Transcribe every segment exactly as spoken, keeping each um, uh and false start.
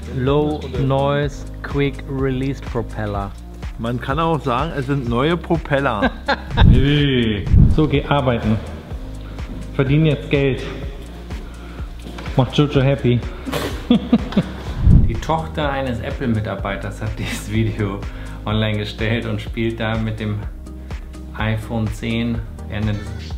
Low Noise Quick Release Propeller. Man kann auch sagen, es sind neue Propeller. So, geh arbeiten. Verdien jetzt Geld. Macht Jojo happy. Die Tochter eines Apple-Mitarbeiters hat dieses Video online gestellt und spielt da mit dem iPhone zehn. Er nennt es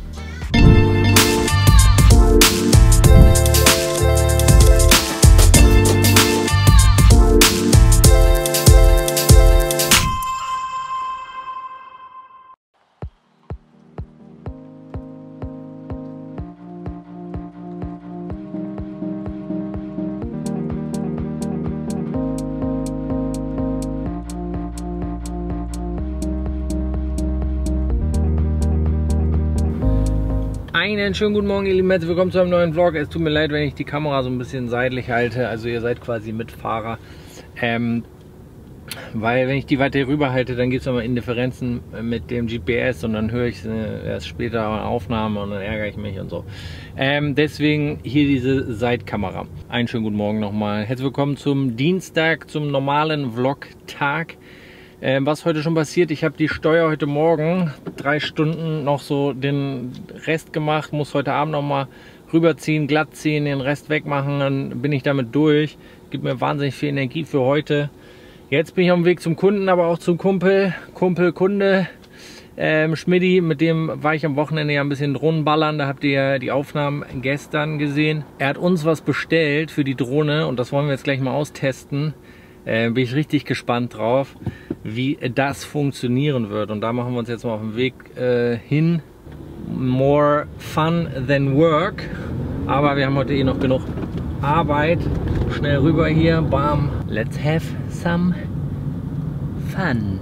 Einen schönen guten Morgen, ihr Lieben, herzlich willkommen zu einem neuen Vlog. Es tut mir leid, wenn ich die Kamera so ein bisschen seitlich halte, also ihr seid quasi Mitfahrer. Ähm, weil wenn ich die weiter rüber halte, dann gibt es nochmal Indifferenzen mit dem G P S und dann höre ich äh, erst später eine Aufnahme und dann ärgere ich mich und so. Ähm, deswegen hier diese Seitkamera. Einen schönen guten Morgen nochmal. Herzlich willkommen zum Dienstag, zum normalen Vlog-Tag. Ähm, was heute schon passiert, ich habe die Steuer heute Morgen drei Stunden noch so den Rest gemacht, muss heute Abend noch mal rüberziehen, glatt ziehen, den Rest wegmachen, dann bin ich damit durch. Gibt mir wahnsinnig viel Energie für heute. Jetzt bin ich auf dem Weg zum Kunden, aber auch zum Kumpel, Kumpel, Kunde, ähm, Schmidti, mit dem war ich am Wochenende ja ein bisschen Drohnenballern, da habt ihr ja die Aufnahmen gestern gesehen. Er hat uns was bestellt für die Drohne und das wollen wir jetzt gleich mal austesten. Äh, bin ich richtig gespannt drauf, wie das funktionieren wird. Und da machen wir uns jetzt mal auf den Weg äh, hin. More fun than work. Aber wir haben heute eh noch genug Arbeit. Schnell rüber hier. Bam. Let's have some fun.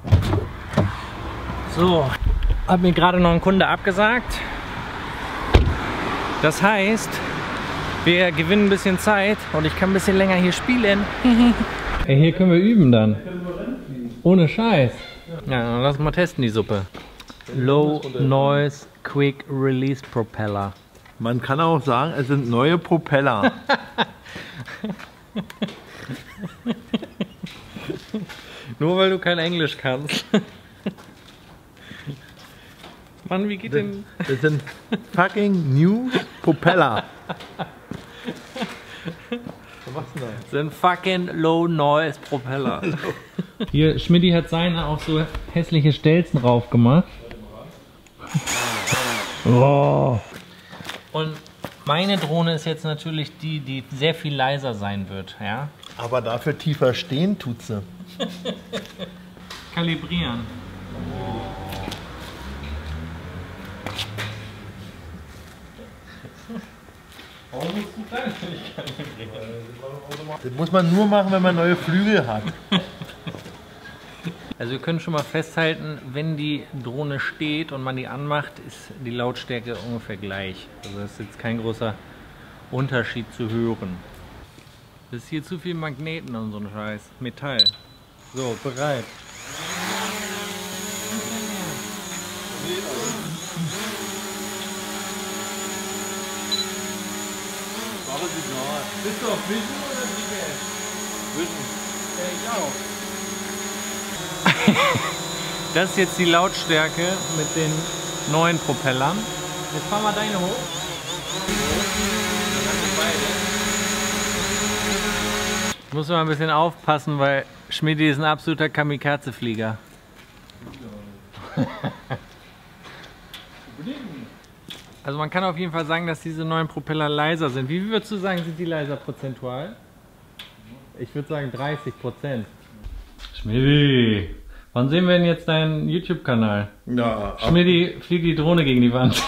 So, hat mir gerade noch ein Kunde abgesagt. Das heißt, wir gewinnen ein bisschen Zeit und ich kann ein bisschen länger hier spielen. Ey, hier können wir üben dann. Ohne Scheiß. Ja, dann lass mal testen die Suppe. Low Noise Quick Release Propeller. Man kann auch sagen, es sind neue Propeller. Nur weil du kein Englisch kannst. Mann, wie geht das, denn... Das sind fucking new Propeller. Was denn da? Das sind fucking Low Noise Propeller. Hier, Schmidti hat seine auch so hässliche Stelzen drauf gemacht. Oh. Und meine Drohne ist jetzt natürlich die, die sehr viel leiser sein wird, ja? Aber dafür tiefer stehen tut sie. Kalibrieren. Warum musst du klein nicht kalibrieren? Das muss man nur machen, wenn man neue Flügel hat. Also wir können schon mal festhalten, wenn die Drohne steht und man die anmacht, ist die Lautstärke ungefähr gleich. Also das ist jetzt kein großer Unterschied zu hören. Das ist hier zu viel Magneten und so ein Scheiß. Metall. So, bereit. Bist du auf Vision oder G P S? Vision. Ja, ich auch. Das ist jetzt die Lautstärke mit den neuen Propellern. Jetzt fahren wir deine hoch. Ich muss mal ein bisschen aufpassen, weil Schmidti ist ein absoluter Kamikaze-Flieger. Also man kann auf jeden Fall sagen, dass diese neuen Propeller leiser sind. Wie würdest du sagen, sind die leiser prozentual? Ich würde sagen dreißig Prozent. Schmidti, wann sehen wir denn jetzt deinen YouTube-Kanal? Ja. Schmidti fliegt die Drohne gegen die Wand.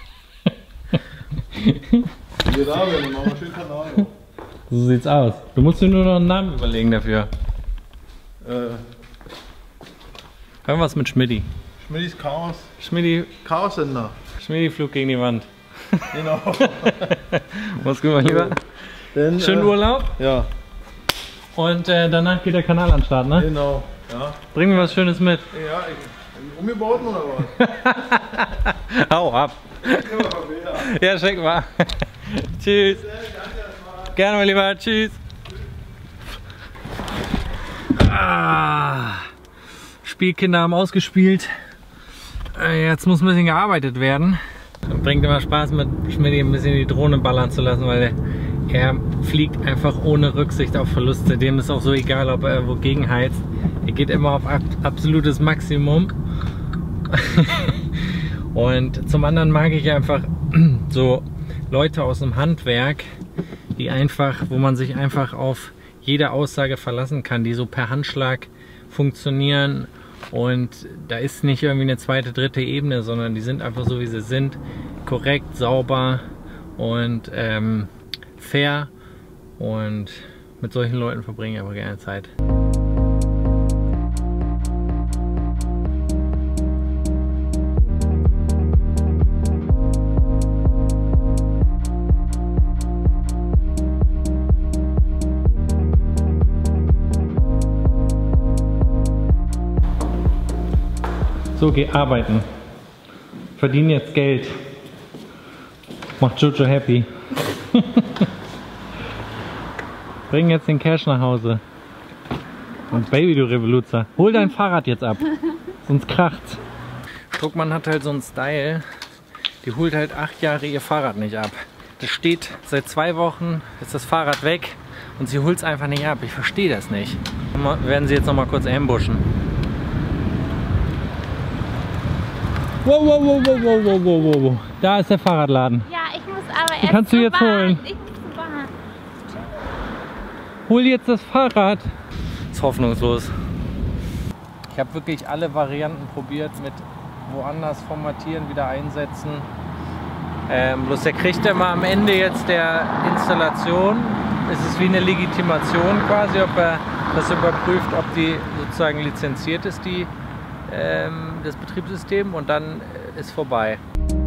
Wir da, wir machen einen schönen Kanal. So sieht's aus. Du musst dir nur noch einen Namen überlegen dafür. Äh. Irgendwas mit Schmidti. Schmidtis Chaos. Schmidti. Chaos-Sender. Schmidti flog gegen die Wand. Genau. Mach's gut, mein Lieber. Denn, Schönen äh, Urlaub. Ja. Und äh, danach geht der Kanal an den Start, ne? Genau. Ja. Bring mir was Schönes mit. Ja, ich, umgebaut oder was? Hau ab. Ja, schick mal. Tschüss. Gerne, mein Lieber. Tschüss. Ah, Spielkinder haben ausgespielt. Jetzt muss ein bisschen gearbeitet werden. Bringt immer Spaß, mit Schmidt ein bisschen die Drohne ballern zu lassen, weil er fliegt einfach ohne Rücksicht auf Verluste. Dem ist auch so egal, ob er wogegen heizt. Er geht immer auf absolutes Maximum. Und zum anderen mag ich einfach so Leute aus dem Handwerk, die einfach, wo man sich einfach auf jede Aussage verlassen kann, die so per Handschlag funktionieren. Und da ist nicht irgendwie eine zweite, dritte Ebene, sondern die sind einfach so, wie sie sind. Korrekt, sauber und ähm, fair. Und mit solchen Leuten verbringe ich aber gerne Zeit. So, geh arbeiten. Verdiene jetzt Geld. Macht Jojo happy. Bring jetzt den Cash nach Hause. Und Baby, du Revoluzer. Hol dein Fahrrad jetzt ab. Sonst kracht's. Struckmann hat halt so einen Style. Die holt halt acht Jahre ihr Fahrrad nicht ab. Das steht seit zwei Wochen, ist das Fahrrad weg und sie holt es einfach nicht ab. Ich verstehe das nicht. Wir werden sie jetzt noch mal kurz ambushen. Wow, wow, wow, wow, wow, wow, wow, wow. Da ist der Fahrradladen. Ja, ich muss aber erst Die kannst du zur jetzt Bahn. holen. Ich muss zur Bahn. Hol jetzt das Fahrrad. Ist hoffnungslos. Ich habe wirklich alle Varianten probiert mit woanders formatieren, wieder einsetzen. Ähm, bloß der kriegt immer am Ende jetzt der Installation, es ist wie eine Legitimation quasi, ob er das überprüft, ob die sozusagen lizenziert ist, die Ähm, das Betriebssystem, und dann ist vorbei.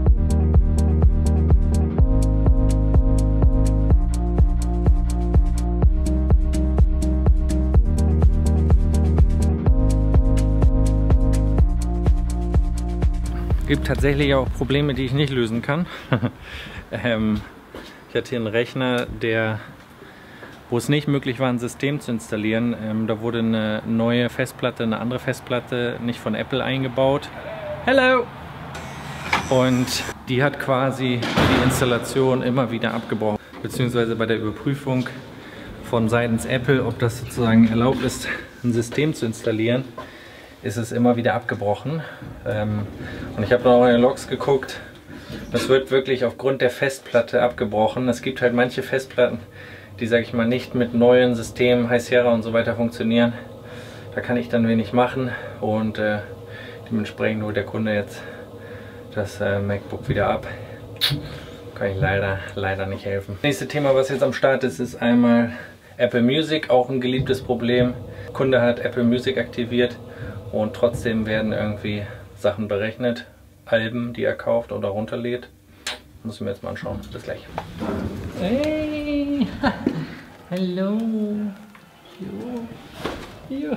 Es gibt tatsächlich auch Probleme, die ich nicht lösen kann. ähm, ich hatte hier einen Rechner, der wo es nicht möglich war, ein System zu installieren. Ähm, da wurde eine neue Festplatte, eine andere Festplatte, nicht von Apple eingebaut. Hello! Und die hat quasi die Installation immer wieder abgebrochen. Beziehungsweise bei der Überprüfung von seitens Apple, ob das sozusagen erlaubt ist, ein System zu installieren, ist es immer wieder abgebrochen. Ähm, und ich habe noch in den Logs geguckt. Das wird wirklich aufgrund der Festplatte abgebrochen. Es gibt halt manche Festplatten, die, sage ich mal, nicht mit neuen Systemen, High Sierra und so weiter funktionieren. Da kann ich dann wenig machen und äh, dementsprechend holt der Kunde jetzt das äh, MacBook wieder ab. Kann ich leider, leider nicht helfen. Das nächste Thema, was jetzt am Start ist, ist einmal Apple Music, auch ein geliebtes Problem. Der Kunde hat Apple Music aktiviert und trotzdem werden irgendwie Sachen berechnet, Alben, die er kauft oder runterlädt. Muss ich mir jetzt mal anschauen. Bis gleich. Hey! Hallo! Jo! Jo!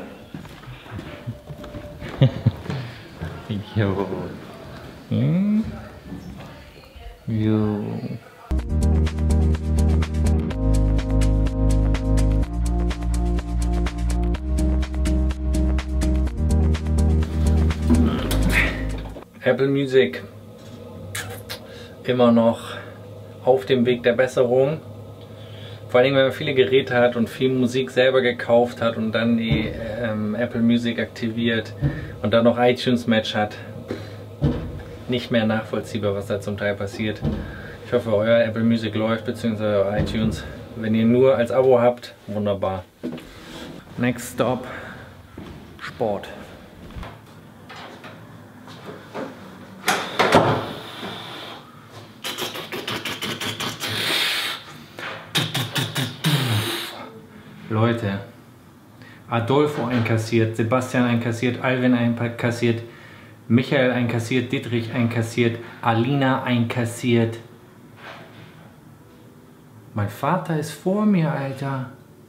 Jo! Hm? Jo! Apple Music immer noch auf dem Weg der Besserung. Vor allem, wenn man viele Geräte hat und viel Musik selber gekauft hat und dann die ähm, Apple Music aktiviert und dann noch iTunes Match hat. Nicht mehr nachvollziehbar, was da zum Teil passiert. Ich hoffe, euer Apple Music läuft, beziehungsweise euer iTunes. Wenn ihr nur als Abo habt, wunderbar. Next Stop, Sport. Leute, Adolfo einkassiert, Sebastian einkassiert, Alvin einkassiert, Michael einkassiert, Dietrich einkassiert, Alina einkassiert. Mein Vater ist vor mir, Alter.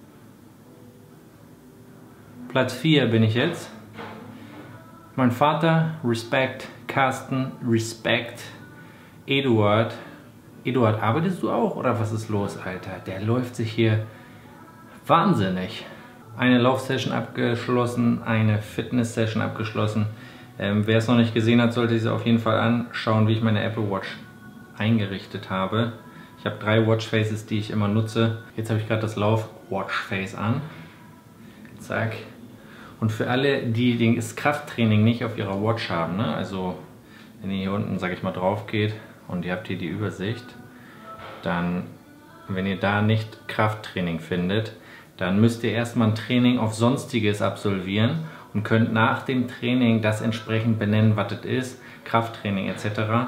Platz vier bin ich jetzt. Mein Vater, Respekt. Carsten, Respekt. Eduard. Eduard, arbeitest du auch oder was ist los, Alter? Der läuft sich hier wahnsinnig. eine Laufsession abgeschlossen, eine Fitness-Session abgeschlossen. Ähm, wer es noch nicht gesehen hat, sollte sich auf jeden Fall anschauen, wie ich meine Apple Watch eingerichtet habe. Ich habe drei Watchfaces, die ich immer nutze. Jetzt habe ich gerade das Lauf-Watchface an. Zack. Und für alle, die das Krafttraining nicht auf ihrer Watch haben, ne? Also wenn ihr hier unten, sage ich mal, drauf geht und ihr habt hier die Übersicht, dann, wenn ihr da nicht Krafttraining findet, dann müsst ihr erstmal ein Training auf Sonstiges absolvieren und könnt nach dem Training das entsprechend benennen, was es ist, Krafttraining et cetera.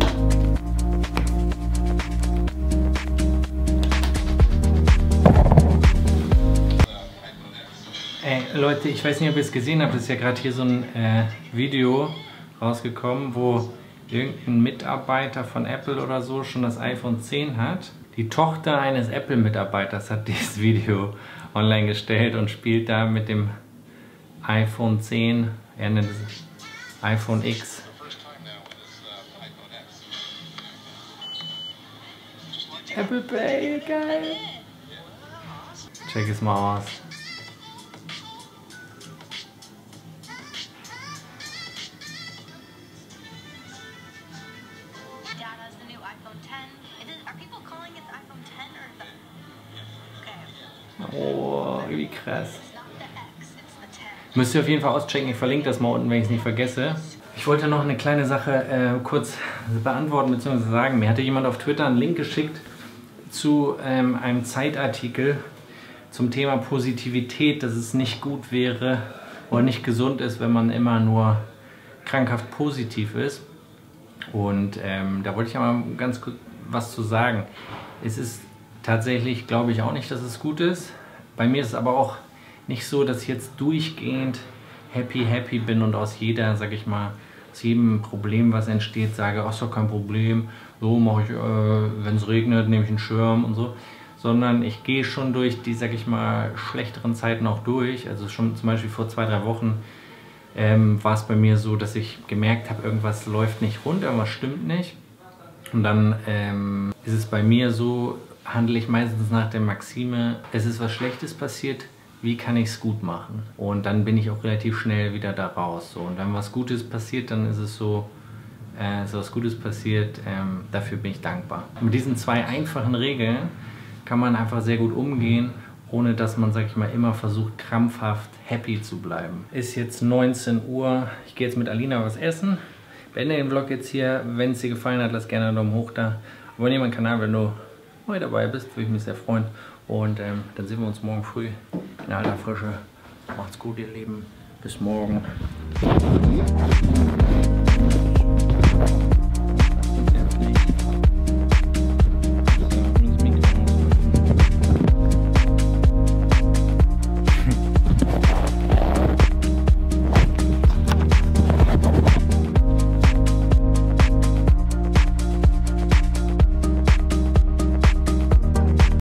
Ey, Leute, ich weiß nicht, ob ihr es gesehen habt, es ist ja gerade hier so ein äh, Video rausgekommen, wo irgendein Mitarbeiter von Apple oder so schon das iPhone zehn hat. Die Tochter eines Apple-Mitarbeiters hat dieses Video online gestellt und spielt da mit dem iPhone zehn, er nennt es iPhone X. Apple Pay, geil! Check es mal aus. Oh, wie krass. Müsst ihr auf jeden Fall auschecken, ich verlinke das mal unten, wenn ich es nicht vergesse. Ich wollte noch eine kleine Sache äh, kurz beantworten bzw. sagen. Mir hatte jemand auf Twitter einen Link geschickt zu ähm, einem Zeitartikel zum Thema Positivität, dass es nicht gut wäre oder nicht gesund ist, wenn man immer nur krankhaft positiv ist. Und ähm, da wollte ich aber ganz kurz was zu sagen. Es ist tatsächlich, glaube ich auch nicht, dass es gut ist. Bei mir ist es aber auch nicht so, dass ich jetzt durchgehend happy, happy bin und aus jeder, sag ich mal, aus jedem Problem, was entsteht, sage, ach, ist doch kein Problem, so mache ich, äh, wenn es regnet, nehme ich einen Schirm und so. Sondern ich gehe schon durch die, sag ich mal, schlechteren Zeiten auch durch. Also schon zum Beispiel vor zwei, drei Wochen ähm, war es bei mir so, dass ich gemerkt habe, irgendwas läuft nicht rund, irgendwas stimmt nicht. Und dann ähm, ist es bei mir so, handle ich meistens nach der Maxime, es ist was Schlechtes passiert, wie kann ich es gut machen? Und dann bin ich auch relativ schnell wieder da raus. So. Und wenn was Gutes passiert, dann ist es so, äh, ist was Gutes passiert, ähm, dafür bin ich dankbar. Mit diesen zwei einfachen Regeln kann man einfach sehr gut umgehen, ohne dass man, sag ich mal, immer versucht, krampfhaft happy zu bleiben. Ist jetzt neunzehn Uhr, ich gehe jetzt mit Alina was essen. Beende den Vlog jetzt hier. Wenn es dir gefallen hat, lass gerne einen Daumen hoch da. Abonniere meinen Kanal, wenn du neu dabei bist, würde ich mich sehr freuen. Und ähm, dann sehen wir uns morgen früh in alter Frische. Macht's gut, ihr Lieben. Bis morgen.